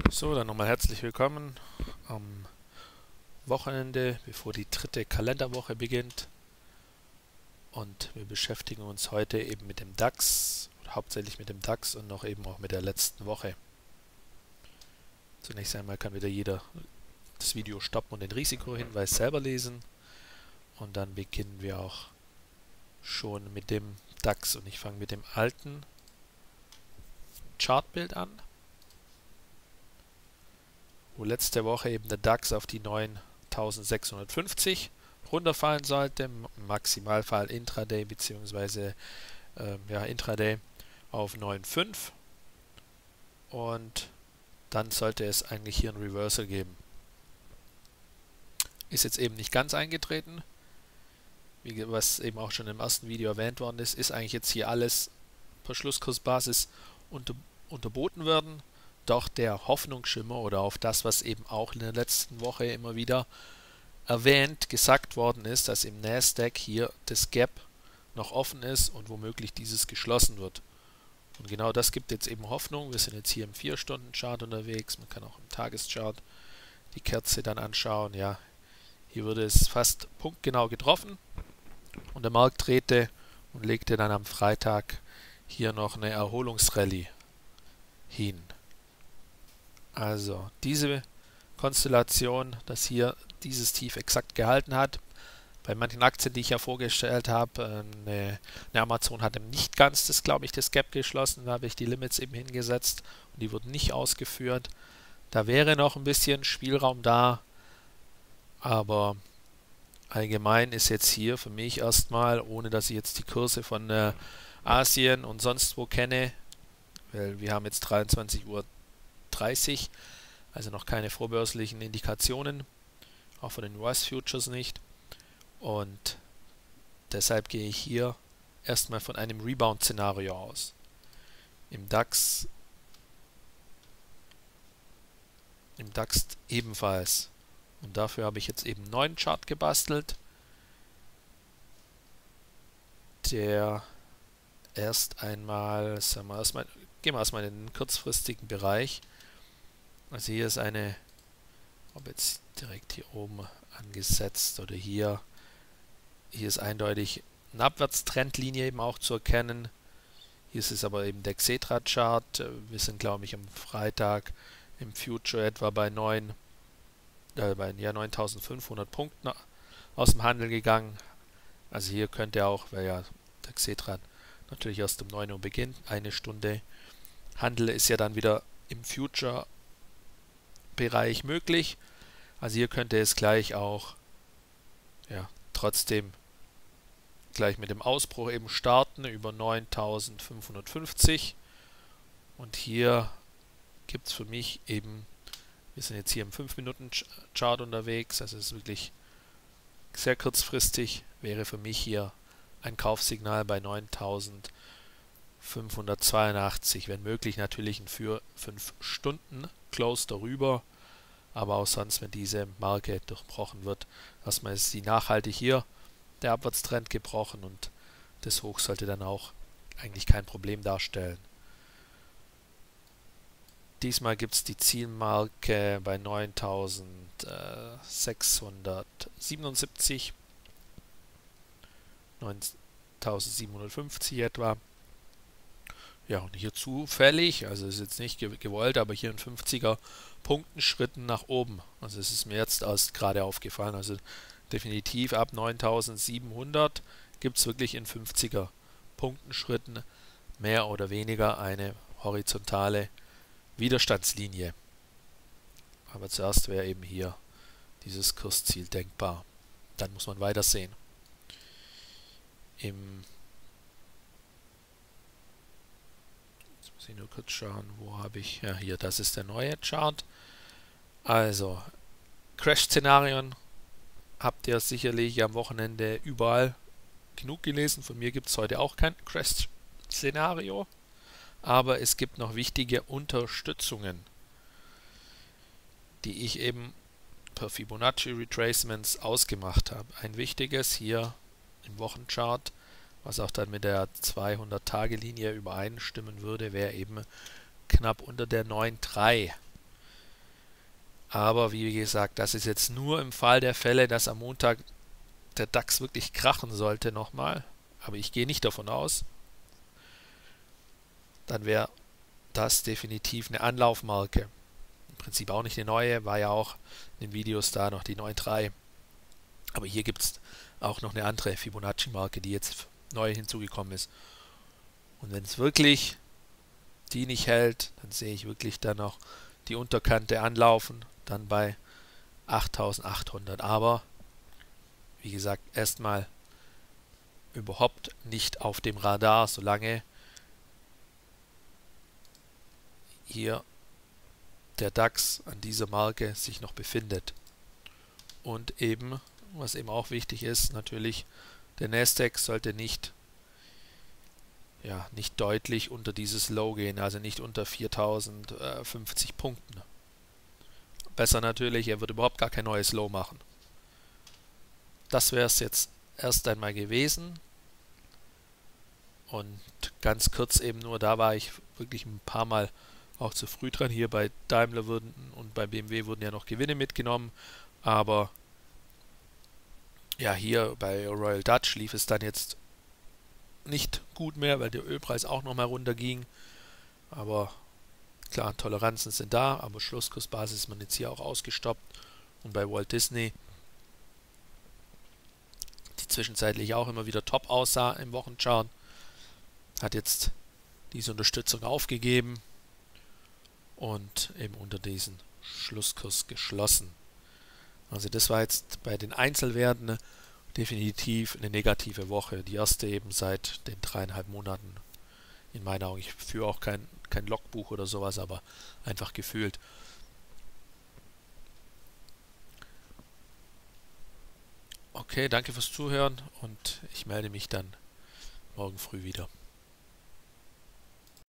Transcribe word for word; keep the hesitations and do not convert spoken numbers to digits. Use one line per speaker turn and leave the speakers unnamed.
So, dann nochmal herzlich willkommen am Wochenende, bevor die dritte Kalenderwoche beginnt. Und wir beschäftigen uns heute eben mit dem DAX, hauptsächlich mit dem DAX und noch eben auch mit der letzten Woche. Zunächst einmal kann wieder jeder das Video stoppen und den Risikohinweis selber lesen. Und dann beginnen wir auch schon mit dem DAX. Und ich fange mit dem alten Chartbild an, wo letzte Woche eben der DAX auf die neuntausendsechshundertfünfzig runterfallen sollte, im Maximalfall Intraday bzw. Ähm, ja, Intraday auf neun Komma fünf, und dann sollte es eigentlich hier ein Reversal geben. Ist jetzt eben nicht ganz eingetreten, wie was eben auch schon im ersten Video erwähnt worden ist, ist eigentlich jetzt hier alles per Schlusskursbasis unter, unterboten worden. Doch der Hoffnungsschimmer oder auf das, was eben auch in der letzten Woche immer wieder erwähnt, gesagt worden ist, dass im Nasdaq hier das Gap noch offen ist und womöglich dieses geschlossen wird. Und genau das gibt jetzt eben Hoffnung. Wir sind jetzt hier im vier Stunden Chart unterwegs. Man kann auch im Tageschart die Kerze dann anschauen. Ja, hier wurde es fast punktgenau getroffen und der Markt drehte und legte dann am Freitag hier noch eine Erholungsrallye hin. Also diese Konstellation, dass hier dieses Tief exakt gehalten hat. Bei manchen Aktien, die ich ja vorgestellt habe, eine, eine Amazon hat eben nicht ganz das, glaube ich, das Gap geschlossen. Da habe ich die Limits eben hingesetzt und die wurden nicht ausgeführt. Da wäre noch ein bisschen Spielraum da, aber allgemein ist jetzt hier für mich erstmal, ohne dass ich jetzt die Kurse von äh, Asien und sonst wo kenne, weil wir haben jetzt dreiundzwanzig Uhr dreißig, also noch keine vorbörslichen Indikationen, auch von den U S-Futures nicht. Und deshalb gehe ich hier erstmal von einem Rebound-Szenario aus. Im DAX, im DAX ebenfalls. Und dafür habe ich jetzt eben einen neuen Chart gebastelt, der erst einmal, sagen wir erstmal, gehen wir erstmal in den kurzfristigen Bereich. Also hier ist eine, ob jetzt direkt hier oben angesetzt oder hier, hier ist eindeutig eine Abwärtstrendlinie eben auch zu erkennen. Hier ist es aber eben der Xetra-Chart. Wir sind, glaube ich, am Freitag im Future etwa bei, neun, äh, bei ja, neuntausendfünfhundert Punkten aus dem Handel gegangen. Also hier könnte auch, weil ja der Xetra natürlich erst um neun Uhr beginnt, eine Stunde Handel ist ja dann wieder im Future-Bereich möglich. Also hier könnte es gleich auch, ja, trotzdem gleich mit dem Ausbruch eben starten über neuntausendfünfhundertfünfzig. Und hier gibt es für mich eben, wir sind jetzt hier im fünf Minuten Chart unterwegs, also es ist wirklich sehr kurzfristig, wäre für mich hier ein Kaufsignal bei neuntausendfünfhundertzweiundachtzig, wenn möglich natürlich ein für fünf Stunden Close darüber, aber auch sonst, wenn diese Marke durchbrochen wird, erstmal ist sie nachhaltig hier der Abwärtstrend gebrochen und das Hoch sollte dann auch eigentlich kein Problem darstellen. Diesmal gibt es die Zielmarke bei neuntausendsechshundertsiebenundsiebzig, neuntausendsiebenhundertfünfzig etwa. Ja, und hier zufällig, also ist jetzt nicht gewollt, aber hier in fünfziger Punktenschritten nach oben. Also es ist mir jetzt erst gerade aufgefallen, also definitiv ab neuntausendsiebenhundert gibt es wirklich in fünfziger Punktenschritten mehr oder weniger eine horizontale Widerstandslinie. Aber zuerst wäre eben hier dieses Kursziel denkbar. Dann muss man weitersehen. Im Jetzt muss ich nur kurz schauen, wo habe ich, ja hier, das ist der neue Chart. Also, Crash-Szenarien habt ihr sicherlich am Wochenende überall genug gelesen. Von mir gibt es heute auch kein Crash-Szenario, aber es gibt noch wichtige Unterstützungen, die ich eben per Fibonacci Retracements ausgemacht habe. Ein wichtiges hier im Wochenchart, was auch dann mit der zweihundert-Tage-Linie übereinstimmen würde, wäre eben knapp unter der neun Komma drei. Aber wie gesagt, das ist jetzt nur im Fall der Fälle, dass am Montag der DAX wirklich krachen sollte nochmal. Aber ich gehe nicht davon aus. Dann wäre das definitiv eine Anlaufmarke. Im Prinzip auch nicht eine neue, war ja auch in den Videos da noch die neun Komma drei. Aber hier gibt es auch noch eine andere Fibonacci-Marke, die jetzt neu hinzugekommen ist. Und wenn es wirklich die nicht hält, dann sehe ich wirklich dann noch die Unterkante anlaufen, dann bei achttausendachthundert. Aber wie gesagt, erstmal überhaupt nicht auf dem Radar, solange hier der DAX an dieser Marke sich noch befindet. Und eben, was eben auch wichtig ist, natürlich, der Nasdaq sollte nicht, ja, nicht deutlich unter dieses Low gehen, also nicht unter viertausendfünfzig Punkten. Besser natürlich, er wird überhaupt gar kein neues Low machen. Das wäre es jetzt erst einmal gewesen. Und ganz kurz eben nur, da war ich wirklich ein paar Mal auch zu früh dran. Hier bei Daimler wurden und bei B M W wurden ja noch Gewinne mitgenommen, aber ja, hier bei Royal Dutch lief es dann jetzt nicht gut mehr, weil der Ölpreis auch nochmal runterging. Aber klar, Toleranzen sind da, aber Schlusskursbasis ist man jetzt hier auch ausgestoppt. Und bei Walt Disney, die zwischenzeitlich auch immer wieder top aussah im Wochenchart, hat jetzt diese Unterstützung aufgegeben und eben unter diesen Schlusskurs geschlossen. Also das war jetzt bei den Einzelwerten definitiv eine negative Woche. Die erste eben seit den dreieinhalb Monaten. In meinen Augen, ich führe auch kein, kein Logbuch oder sowas, aber einfach gefühlt. Okay, danke fürs Zuhören und ich melde mich dann morgen früh wieder.